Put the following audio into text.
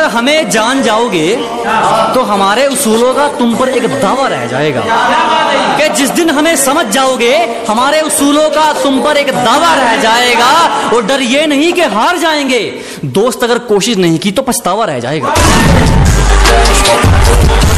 हमें जान जाओगे तो हमारे उसूलों का तुम पर एक दावा रह जाएगा। कि जिस दिन हमें समझ जाओगे हमारे उसूलों का तुम पर एक दावा रह जाएगा। और डर ये नहीं कि हार जाएंगे, दोस्त अगर कोशिश नहीं की तो पछतावा रह जाएगा।